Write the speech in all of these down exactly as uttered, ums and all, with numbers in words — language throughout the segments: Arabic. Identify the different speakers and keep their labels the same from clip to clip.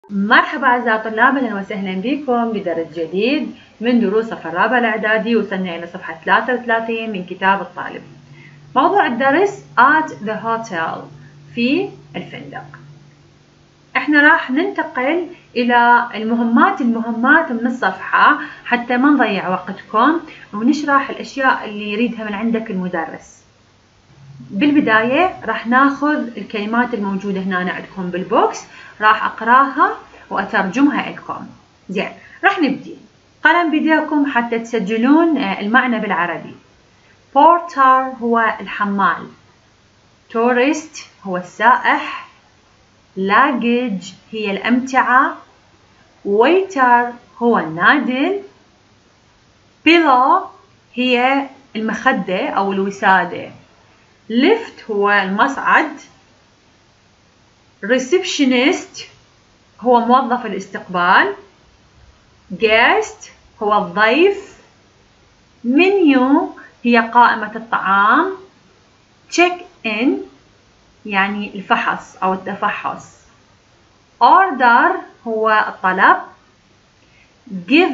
Speaker 1: مرحبا أعزائي الطلاب، أهلا وسهلا بكم بدرس جديد من دروس الصف الرابع الإعدادي. وصلنا إلى صفحة ثلاثة وثلاثين من كتاب الطالب. موضوع الدرس at the hotel، في الفندق. احنا راح ننتقل إلى المهمات المهمات من الصفحة حتى ما نضيع وقتكم، ونشرح الأشياء اللي يريدها من عندك المدرس. بالبداية راح ناخذ الكلمات الموجودة هنا عندكم بالبوكس، راح أقراها وأترجمها لكم. زين، راح نبدي. قلم بيديكم حتى تسجلون المعنى بالعربي. بورتر هو الحمال، تورست هو السائح، لاجج هي الأمتعة، ويتر هو النادل، بيلو هي المخدة أو الوسادة، ليفت هو المصعد، ريسبشنست هو موظف الاستقبال، جيست هو الضيف، منيو هي قائمة الطعام، تشيك إن يعني الفحص أو التفحص، order هو الطلب، give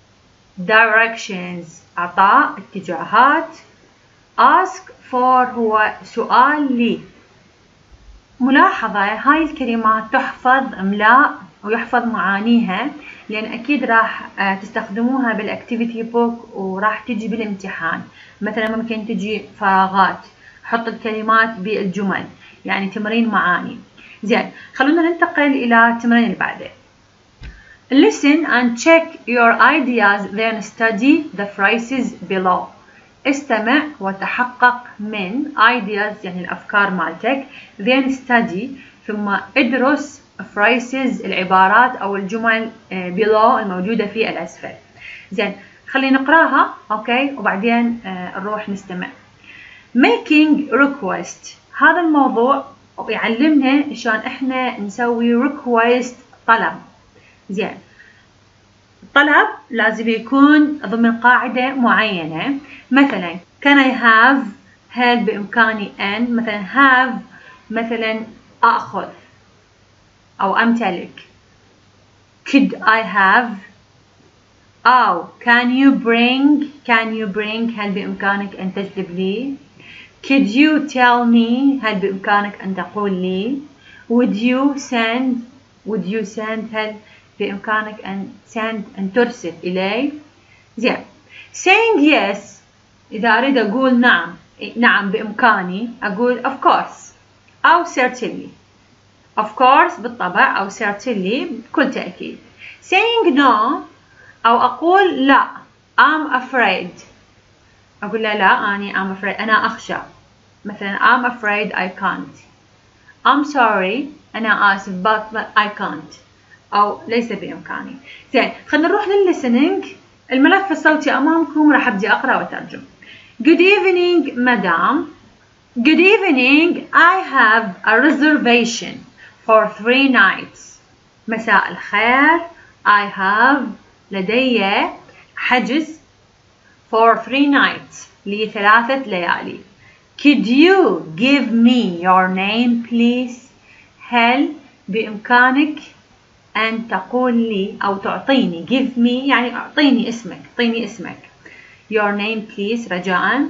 Speaker 1: directions أعطاء اتجاهات، ask for هو سؤال لي. ملاحظة، هاي الكلمات تحفظ إملاء ويحفظ معانيها، لأن أكيد راح تستخدموها بالأكتيفيتي بوك وراح تجي بالامتحان. مثلا ممكن تجي فراغات، حط الكلمات بالجمل، يعني تمرين معاني. زين، خلونا ننتقل إلى التمرين اللي بعده. Listen and check your ideas, then study the phrases below. استمع وتحقق من ideas يعني الأفكار مالتك، then study ثم ادرس phrases العبارات أو الجمل below الموجودة في الأسفل. زين، خلينا نقراها أوكي وبعدين نروح نستمع. making request، هذا الموضوع يعلمنا شلون احنا نسوي request طلب. زين، الطلب لازم يكون ضمن قاعدة معينة. مثلا can I have، هل بإمكاني أن، مثلا have مثلا أخذ أو أمتلك. could I have، أو can you bring، can you bring هل بإمكانك أن تجلب لي. could you tell me هل بإمكانك أن تقول لي. would you send، would you send هل بإمكانك أن send أن ترسل إلي. زين، saying yes إذا أريد أقول نعم، نعم بإمكاني أقول of course أو certainly. of course بالطبع أو certainly بكل تأكيد. saying no أو أقول لا I'm afraid، أقول لا لا أني I'm afraid أنا أخشى. مثلا I'm afraid I can't. I'm sorry أنا آسف but I can't أو ليس بإمكاني. زين، خلينا نروح للlistening. الملف الصوتي أمامكم، راح أبدي أقرأ وأترجم. Good evening madam. Good evening, I have a reservation for three nights. مساء الخير، I have لدي حجز for three nights لثلاثة ليالي. Could you give me your name please؟ هل بإمكانك أن تقول لي أو تعطيني، give me يعني أعطيني اسمك، أعطيني اسمك. your name please رجاءً.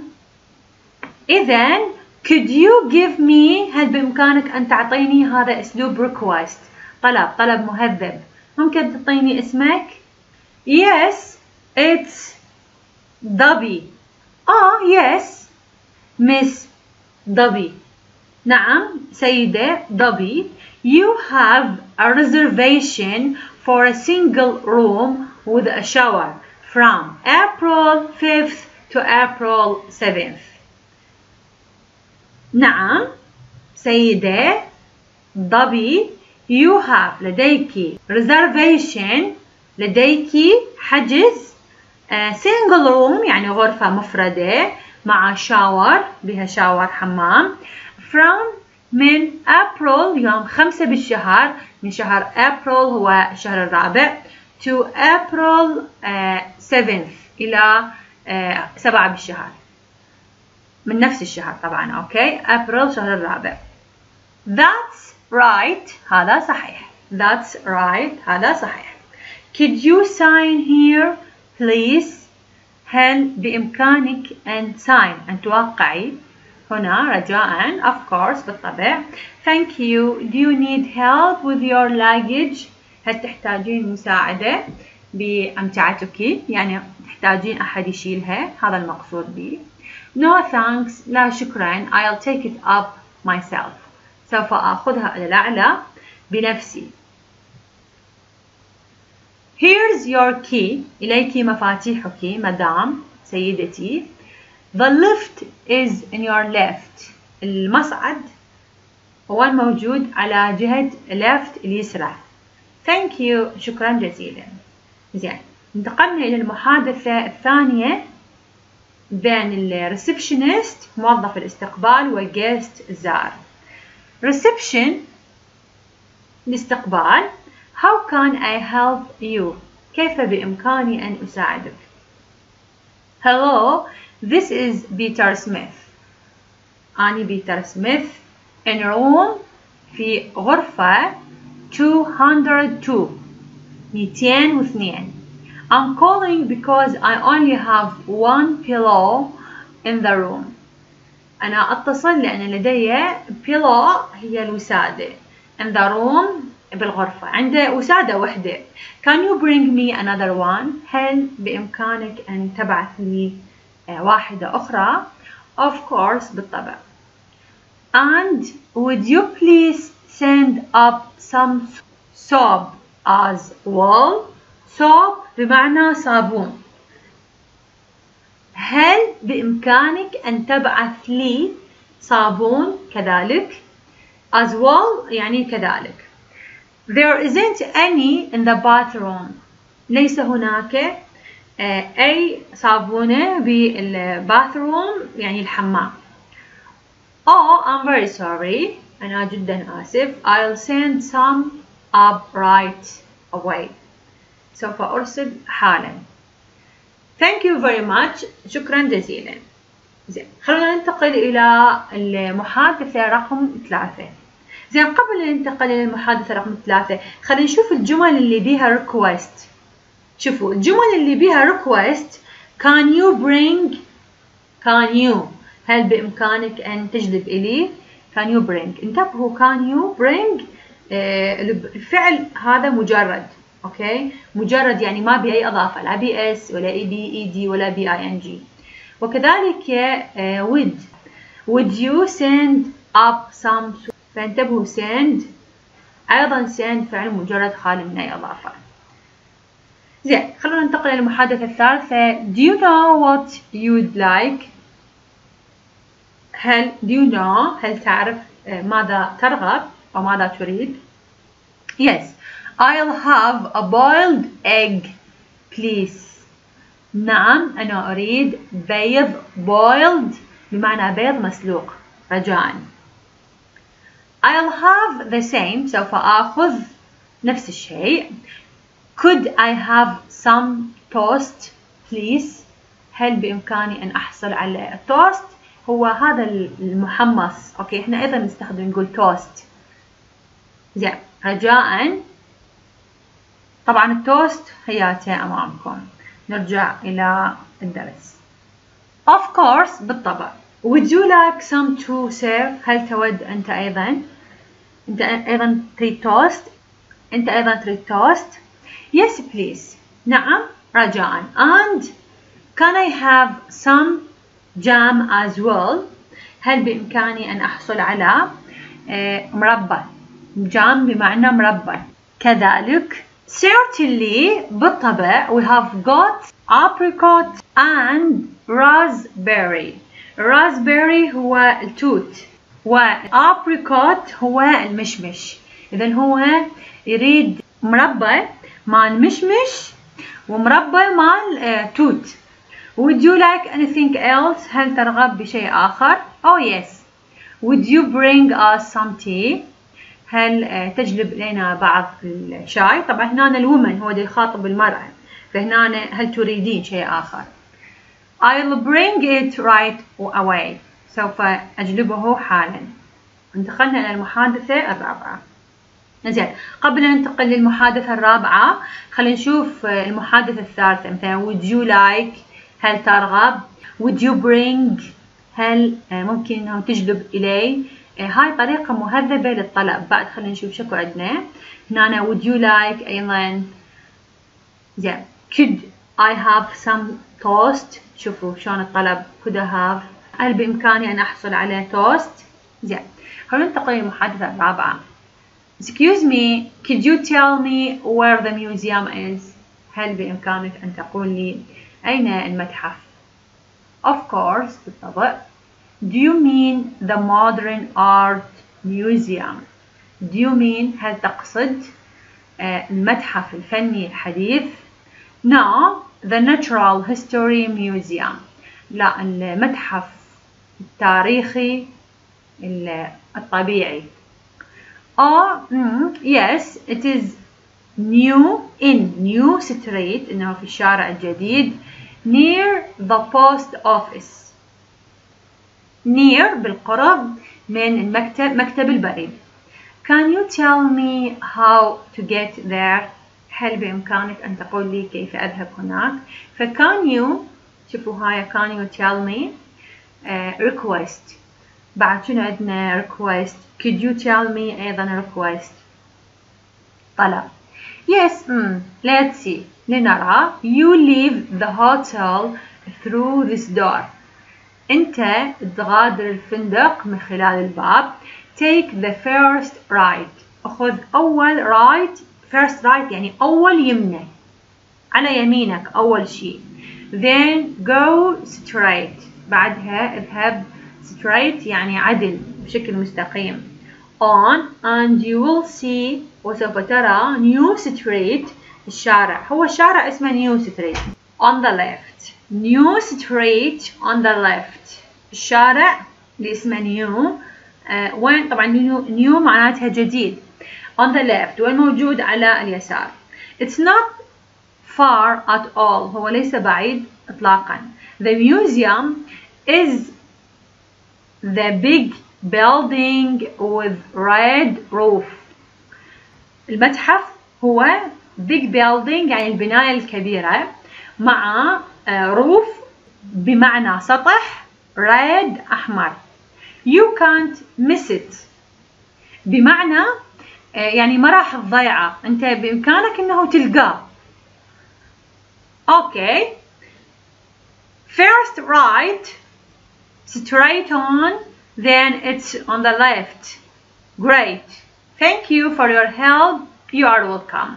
Speaker 1: إذن could you give me هل بإمكانك أن تعطيني، هذا أسلوب request طلب، طلب مهذب. ممكن تعطيني اسمك. yes it's دبي. آه yes miss دبي. نعم سيدة دبي. You have a reservation for a single room with a shower from April fifth to April seventh. نعم سيدة دبي. You have لديك reservation لديك حجز uh, single room يعني غرفة مفردة مع شاور، بها شاور حمام. from من April يوم خمسة بالشهر، من شهر April هو الشهر الرابع to April uh, seventh إلى uh, سبعة بالشهر، من نفس الشهر طبعا. أوكي، April شهر الرابع. That's right، هذا صحيح. That's right. هذا صحيح. Could you sign here please? هل بإمكانك أن sign أن توقعي هنا رجاءً؟ Of course بالطبع. Thank you. Do you need help with your luggage? هل تحتاجين مساعدة بأمتعتك؟ يعني تحتاجين أحد يشيلها، هذا المقصود به. No thanks. لا شكرا. I'll take it up myself. سوف أخذها إلى الأعلى بنفسي. Here's your key. إليك مفاتيحك مدام سيدتي. The lift is in your left. المصعد هو الموجود على جهة left اليسرى. Thank you. شكرا جزيلا. زين، انتقلنا إلى المحادثة الثانية بين الريسبشنست موظف الاستقبال وجيست الزائر. Reception الاستقبال. How can I help you? كيف بإمكاني أن أساعدك؟ Hello, this is Peter Smith. أنا بيتر سميث. In room في غرفة two hundred two مئتين واثنين. I'm calling because I only have one pillow in the room. أنا أتصل لأن لدي pillow هي الوسادة. In the room بالغرفة عندي وسادة وحدة. Can you bring me another one? هل بإمكانك أن تبعث لي واحدة أخرى؟ Of course بالطبع. And would you please send up some soap as well? soap بمعنى صابون. هل بإمكانك أن تبعث لي صابون كذلك؟ As well يعني كذلك. There isn't any in the bathroom. ليس هناك أي صابونة بالباثروم يعني الحمام. Oh, I'm very sorry. أنا جدا آسف. I'll send some up right away. سوف أرسل حالا. Thank you very much. شكرا جزيلا. زين، خلونا ننتقل إلى المحادثة رقم ثلاثة. زين، قبل أن ننتقل إلى المحادثة رقم ثلاثة خلينا نشوف الجمل اللي بيها request. شوفوا الجمل اللي بيها request. Can you bring? Can you هل بإمكانك أن تجلب إلي؟ Can you bring. انتبهوا can you bring آه الفعل هذا مجرد. أوكي، مجرد يعني ما بأي إضافة، لا بي اس ولا اي بي اي دي ولا بي اي ان جي. وكذلك آه would. Would you send up some. فانتبهوا send أيضا send فعل مجرد خالي من أي إضافة. زين، خلونا ننتقل إلى المحادثة الثالثة. Do you know what you'd like? هل do you know هل تعرف ماذا ترغب أو ماذا تريد؟ Yes, I'll have a boiled egg please. نعم، أنا أريد بيض boiled بمعنى بيض مسلوق رجاءً. I'll have the same. سوف آخذ نفس الشيء. Could I have some toast please? هل بإمكاني أن أحصل على التوست؟ هو هذا المحمص. أوكي، إحنا أيضا نستخدم نقول توست. زين، رجاءً. طبعًا التوست حياته أمامكم. نرجع إلى الدرس. Of course بالطبع. Would you like some to serve? هل تود أنت أيضا؟ أنت أيضا تريد توست؟ أنت أيضا تريد توست؟ Yes please. نعم رجاءً. And can I have some jam as well? هل بإمكاني أن أحصل على مربى؟ جام بمعنى مربى. كذلك certainly بالطبع. We have got apricot and raspberry. raspberry هو التوت وapricot هو المشمش. إذن هو يريد مربى مال مشمش ومربى مال توت. Would you like anything else? هل ترغب بشيء آخر؟ Oh yes. Would you bring us some tea? هل تجلب لنا بعض الشاي؟ طبعا هنا الومن هو اللي يخاطب المرأة، فهنا هل تريدين شيء آخر؟ I'll bring it right away. سوف أجلبه حالا. انتقلنا إلى المحادثة الرابعة. زين، قبل أن ننتقل للمحادثة الرابعة خلينا نشوف المحادثة الثالثة. مثلا would you like، هل ترغب؟ would you bring، هل ممكن أنه تجلب إلي؟ هاي طريقة مهذبة للطلب. بعد خلينا نشوف شكو عندنا هنا. would you like أيضا. زين، could I have some toast. شوفوا شلون الطلب could I have، هل بإمكاني أن أحصل على توست؟ زين، خلونا ننتقل للمحادثة الرابعة. Excuse me, could you tell me where the museum is؟ هل بإمكانك أن تقول لي أين المتحف؟ Of course، بالطبع. Do you mean the modern art museum؟ Do you mean، هل تقصد المتحف الفني الحديث؟ No, the natural history museum. لا، المتحف التاريخي الطبيعي. Oh, mm, yes, it is new in New Street، إنه في الشارع الجديد. Near the post office. Near بالقرب من المكتب، مكتب البريد. Can you tell me how to get there؟ هل بإمكانك أن تقول لي كيف أذهب هناك؟ فكان you، شوفوا هاي can you tell me uh, request. بعد شنو عندنا request. could you tell me أيضا request طلب. yes mm, let's see لنرى. you leave the hotel through this door. أنت تغادر الفندق من خلال الباب. take the first right. أخذ أول right. first right يعني أول يمنى، على يمينك أول شيء. then go straight. بعدها اذهب straight يعني عدل بشكل مستقيم. on and you will see، وسوف ترى new street الشارع. هو الشارع اسمه new street. on the left. new street on the left. الشارع اللي اسمه new آه وين طبعا new, new معناتها جديد. on the left والموجود على اليسار. it's not far at all. هو ليس بعيد إطلاقا. the museum is the big building with red roof. المتحف هو big building يعني البناية الكبيرة مع roof بمعنى سطح red أحمر. you can't miss it بمعنى يعني ما راح تضيعه، أنت بإمكانك إنه تلقاه. okay. first right straight on, then it's on the left. great, thank you for your help, you are welcome.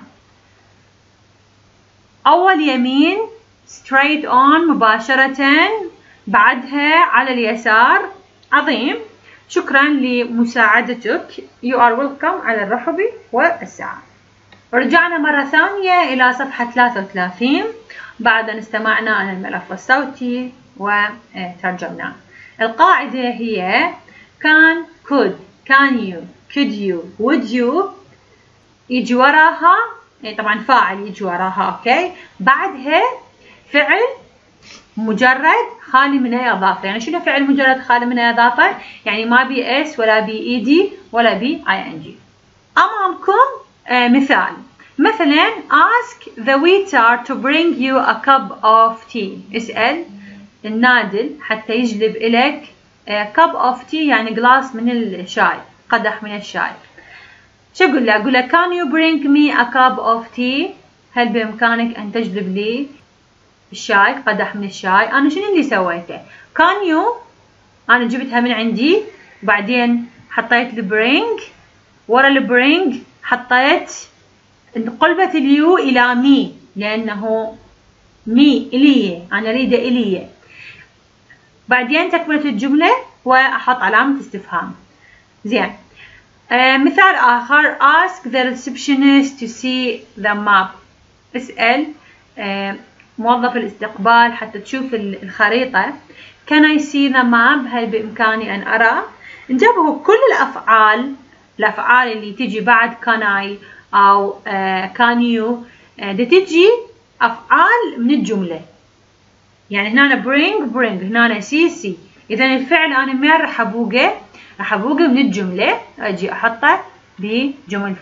Speaker 1: أول يمين straight on مباشرة، بعدها على اليسار. عظيم، شكرا لمساعدتك. you are welcome على الرحب والسعة. رجعنا مرة ثانية إلى صفحة ثلاثة وثلاثين بعد أن استمعنا على الملف الصوتي وترجمناه. القاعدة هي can, could, can you, could you, would you. يجي وراها طبعا فاعل يجي وراها. اوكي، بعدها فعل مجرد خالي من اي اضافه. يعني شنو فعل مجرد خالي من اي اضافه؟ يعني ما بي اس ولا بي اي دي ولا بي اي ان جي. امامكم آه مثال. مثلا ask the waiter to bring you a cup of tea. اسال النادل حتى يجلب لك آه cup of tea يعني جلاس من الشاي، قدح من الشاي. شو اقول له؟ اقول له can you bring me a cup of tea؟ هل بامكانك ان تجلب لي الشاي، قدح من الشاي. انا شنو اللي سويته؟ can you انا جبتها من عندي، وبعدين حطيت البرينج، ورا البرينج حطيت قلبة اليو الى مي، لانه مي الي، انا اريده الي. بعدين تكملة الجملة واحط علامة استفهام. زين، آه مثال آخر ask the receptionist to see the map. اسأل آه موظف الاستقبال حتى تشوف الخريطة. can I see the map؟ هل بإمكاني أن أرى؟ انتبهوا كل الأفعال الأفعال اللي تجي بعد can I أو آه can you آه دي تجي أفعال من الجملة. يعني هنا bring bring، هنا see see. إذا الفعل أنا ما راح أبوقه، راح أبوقه من الجملة، أجي أحطه بجملتي.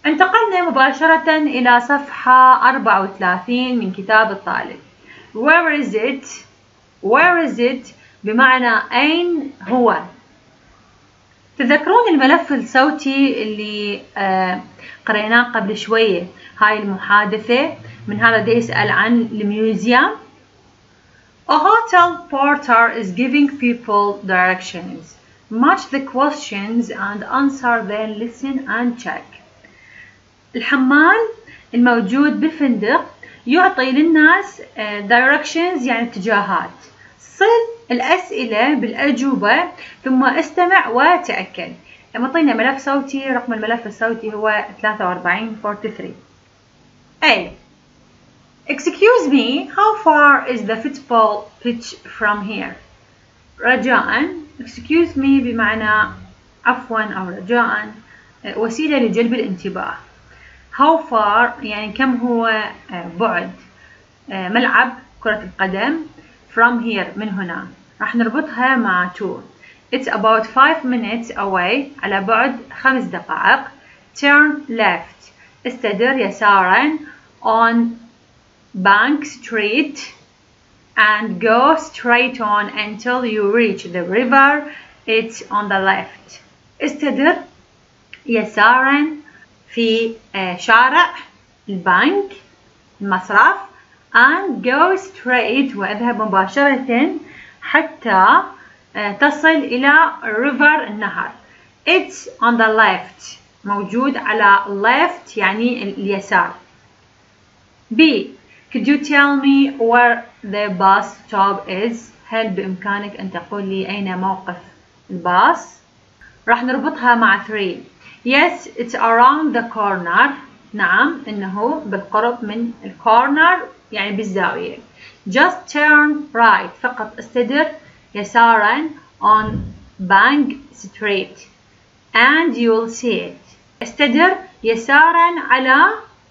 Speaker 1: انتقلنا مباشرة إلى صفحة أربعة وثلاثين من كتاب الطالب. Where is it? Where is it بمعنى أين هو. تذكرون الملف الصوتي اللي آه قريناه قبل شوية، هاي المحادثة من هذا دا يسأل عن الميوزيوم. A hotel porter is giving people directions. Match the questions and answer, then listen and check. الحمال الموجود بالفندق يعطي للناس directions يعني اتجاهات. صل الأسئلة بالأجوبة ثم استمع وتأكد. معطينا ملف صوتي، رقم الملف الصوتي هو ثلاثة وأربعين ثلاثة وأربعين. A. Excuse me, how far is the football pitch from here? رجاء. Excuse me بمعنى عفوا أو رجاء، وسيلة لجلب الانتباه. How far يعني كم هو بعد ملعب كرة القدم. From here من هنا راح نربطها مع to. It's about five minutes away على بعد خمس دقائق. Turn left استدر يسارا on Bank Street and go straight on until you reach the river. It's on the left. استدر يسارا في شارع البنك المصرف and go straight واذهب مباشرة حتى تصل إلى river النهر. It's on the left موجود على left يعني اليسار. B. Could you tell me where the bus stop is? هل بإمكانك أن تقول لي أين موقف الباص؟ راح نربطها مع three. Yes, it's around the corner. نعم إنه بالقرب من الكورنر يعني بالزاوية. Just turn right فقط استدر يسارا on Bank Street and you'll see it. استدر يسارا على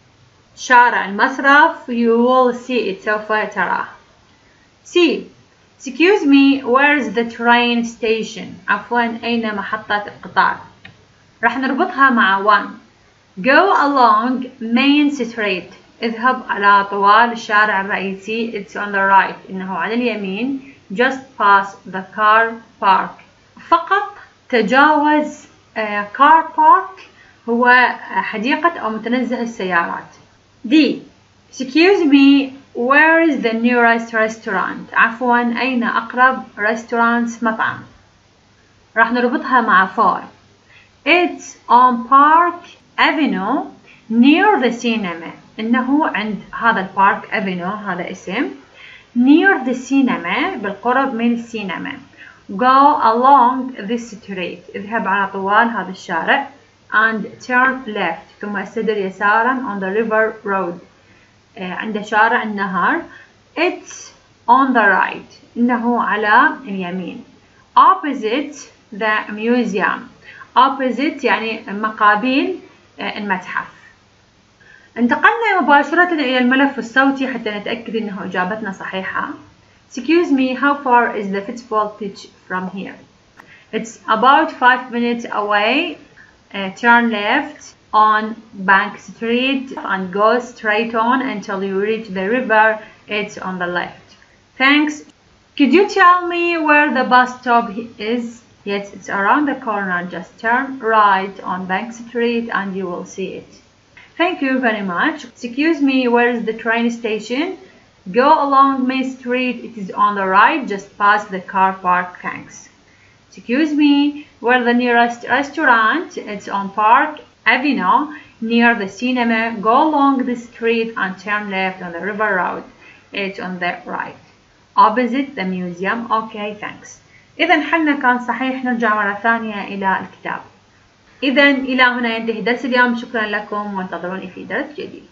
Speaker 1: شارع المصرف. You will see it سوف تراه. C. Excuse me, where's the train station? عفوا أين محطة القطار؟ راح نربطها مع one. Go along Main Street اذهب على طوال الشارع الرئيسي. It's on the right إنه على اليمين. Just pass the car park فقط تجاوز uh, car park هو حديقة أو متنزه السيارات. D. Excuse me, where is the nearest restaurant? عفوا أين أقرب restaurant مطعم؟ راح نربطها مع four. It's on Park Avenue near the cinema. إنه عند هذا البارك Avenue هذا اسم. Near the cinema بالقرب من السينما. Go along this street اذهب على طوال هذا الشارع and turn left ثم استدر يسارا on the river road عند شارع النهر. It's on the right إنه على اليمين. Opposite the museum. Opposite يعني مقابل المتحف. انتقلنا مباشرة إلى الملف الصوتي حتى نتأكد أنه إجابتنا صحيحة. Excuse me, how far is the football pitch from here? It's about five minutes away. Uh, turn left on Bank Street and go straight on until you reach the river. It's on the left. Thanks. Could you tell me where the bus stop is? Yes, it's around the corner. Just turn right on Bank Street and you will see it. Thank you very much. Excuse me, where is the train station? Go along Main Street. It is on the right. Just past the car park. Thanks. Excuse me, where the nearest restaurant? It's on Park Avenue near the cinema. Go along the street and turn left on the river road. It's on the right. Opposite the museum. Okay, thanks. إذا حلنا كان صحيح. نرجع مرة ثانية إلى الكتاب. إذا إلى هنا ينتهي درس اليوم. شكرا لكم وانتظروني في درس جديد.